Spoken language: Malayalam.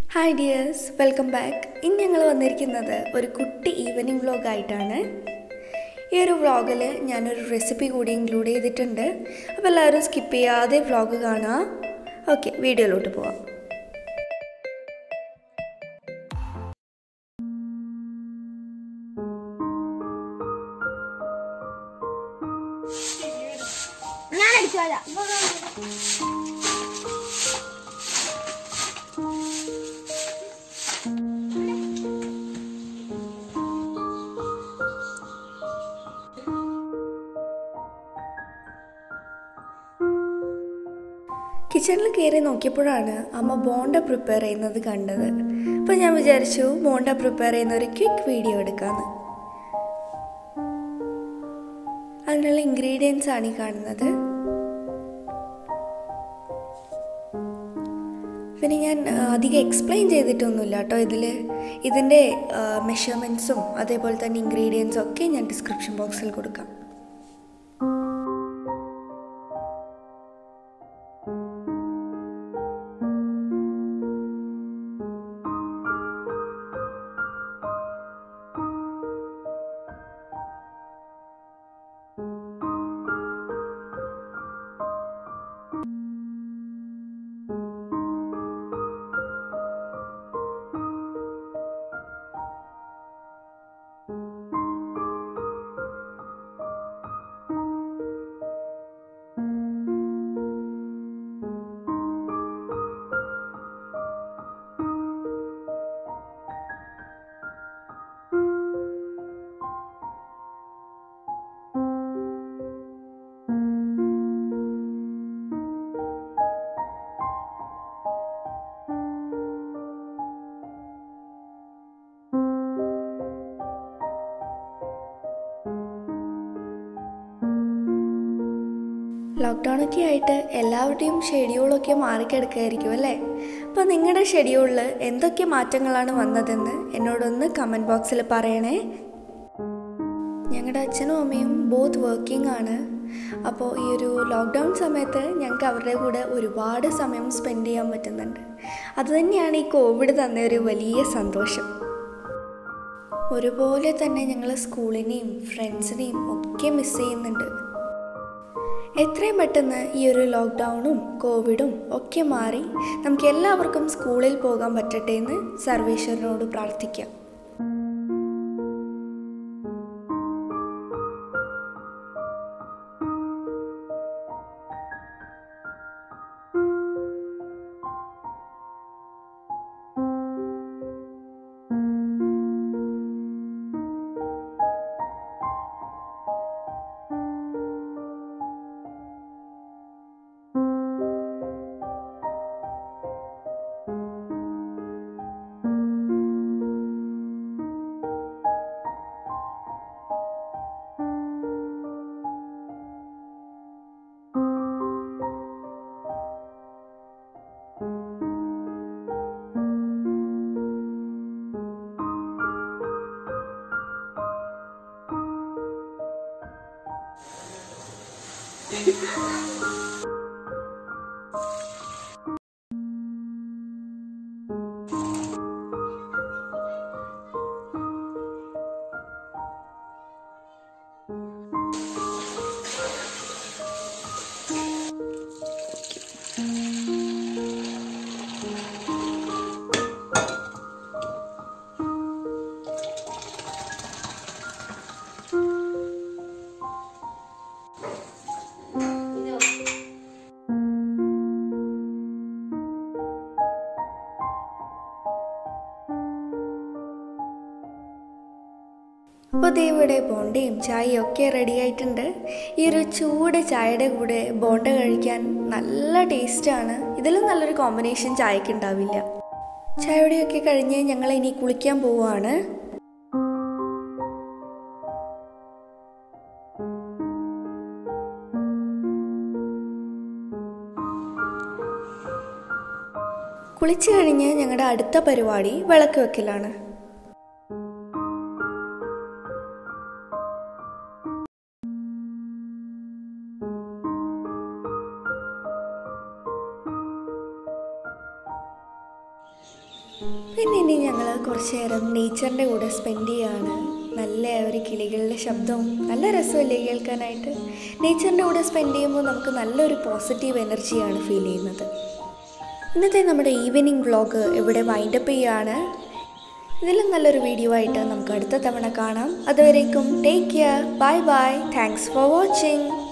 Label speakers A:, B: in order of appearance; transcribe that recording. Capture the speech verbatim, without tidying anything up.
A: Hi dears, welcome back. ഇന്ന് ഞങ്ങൾ വന്നിരിക്കുന്നത് ഒരു കുട്ടി ഈവനിംഗ് വ്ലോഗ് ആയിട്ടാണ്. ഈ ഒരു വ്ലോഗിൽ ഞാനൊരു റെസിപ്പി കൂടി ഇൻക്ലൂഡ് ചെയ്തിട്ടുണ്ട്. അപ്പോൾ എല്ലാവരും സ്കിപ്പ് ചെയ്യാതെ വ്ലോഗ് കാണുക. ഓക്കെ, വീഡിയോയിലോട്ട് പോവാം.
B: ഞാൻ അടിച്ചോളാം.
A: കിച്ചണിൽ കയറി നോക്കിയപ്പോഴാണ് അമ്മ ബോണ്ട പ്രിപ്പയർ ചെയ്യുന്നത് കണ്ടത്. അപ്പോൾ ഞാൻ വിചാരിച്ചു ബോണ്ട പ്രിപ്പയർ ചെയ്യുന്ന ഒരു ക്വിക്ക് വീഡിയോ എടുക്കാമെന്ന്. അതിനുള്ള ഇൻഗ്രീഡിയൻസ് ആണ് ഈ കാണുന്നത്. പിന്നെ ഞാൻ അധികം എക്സ്പ്ലെയിൻ ചെയ്തിട്ടൊന്നുമില്ല കേട്ടോ. ഇതിൽ ഇതിൻ്റെ മെഷർമെൻറ്റ്സും അതേപോലെ തന്നെ ഇൻഗ്രീഡിയൻസും ഒക്കെ ഞാൻ ഡിസ്ക്രിപ്ഷൻ ബോക്സിൽ കൊടുക്കാം. ലോക്ക്ഡൗണൊക്കെ ആയിട്ട് എല്ലാവരുടെയും ഷെഡ്യൂളൊക്കെ മാറിക്കിടക്കുകയായിരിക്കും അല്ലേ? അപ്പോൾ നിങ്ങളുടെ ഷെഡ്യൂളിൽ എന്തൊക്കെ മാറ്റങ്ങളാണ് വന്നതെന്ന് എന്നോടൊന്ന് കമൻറ്റ് ബോക്സിൽ പറയണേ. ഞങ്ങളുടെ അച്ഛനും അമ്മയും ബോത്ത് വർക്കിംഗ് ആണ്. അപ്പോൾ ഈ ഒരു ലോക്ക്ഡൗൺ സമയത്ത് ഞങ്ങൾക്ക് അവരുടെ കൂടെ ഒരുപാട് സമയം സ്പെൻഡ് ചെയ്യാൻ പറ്റുന്നുണ്ട്. അതുതന്നെയാണ് ഈ കോവിഡ് തന്ന ഒരു വലിയ സന്തോഷം. ഒരുപോലെ തന്നെ ഞങ്ങൾ സ്കൂളിനെയും ഫ്രണ്ട്സിനെയും ഒക്കെ മിസ് ചെയ്യുന്നുണ്ട്. എത്രയും പെട്ടെന്ന് ഈ ഒരു ലോക്ക്ഡൗണും കോവിഡും ഒക്കെ മാറി നമുക്ക് എല്ലാവർക്കും സ്കൂളിൽ പോകാൻ പറ്റട്ടെ എന്ന് സർവേശ്വരനോട് പ്രാർത്ഥിക്കാം. അപ്പോൾ ദേ ഇവിടെ ബോണ്ടയും ചായയും ഒക്കെ റെഡി ആയിട്ടുണ്ട്. ഈ ഒരു ചൂട് ചായയുടെ കൂടെ ബോണ്ട കഴിക്കാൻ നല്ല ടേസ്റ്റാണ്. ഇതിലും നല്ലൊരു കോമ്പിനേഷൻ ചായക്ക് ഉണ്ടാവില്ല. ചായയുടെയൊക്കെ കഴിഞ്ഞ് ഞങ്ങൾ ഇനി കുളിക്കാൻ പോവുകയാണ്. കുളിച്ചു കഴിഞ്ഞ് ഞങ്ങളുടെ അടുത്ത പരിപാടി വിളക്ക് വെക്കലാണ്. പിന്നെ ഇനി ഞങ്ങൾ കുറച്ച് നേരം നേച്ചറിൻ്റെ കൂടെ സ്പെൻഡ് ചെയ്യുകയാണ്. നല്ല ഒരു കിളികളുടെ ശബ്ദവും നല്ല രസമല്ലേ കേൾക്കാനായിട്ട്. നേച്ചറിൻ്റെ കൂടെ സ്പെൻഡ് ചെയ്യുമ്പോൾ നമുക്ക് നല്ലൊരു പോസിറ്റീവ് എനർജിയാണ് ഫീൽ ചെയ്യുന്നത്. ഇന്നത്തെ നമ്മുടെ ഈവനിങ് വ്ളോഗ് ഇവിടെ വൈൻഡപ്പ് ചെയ്യുകയാണ്. ഇതിലും നല്ലൊരു വീഡിയോ ആയിട്ട് നമുക്ക് അടുത്ത തവണ കാണാം. അതുവരേക്കും take care, bye bye, thanks for watching.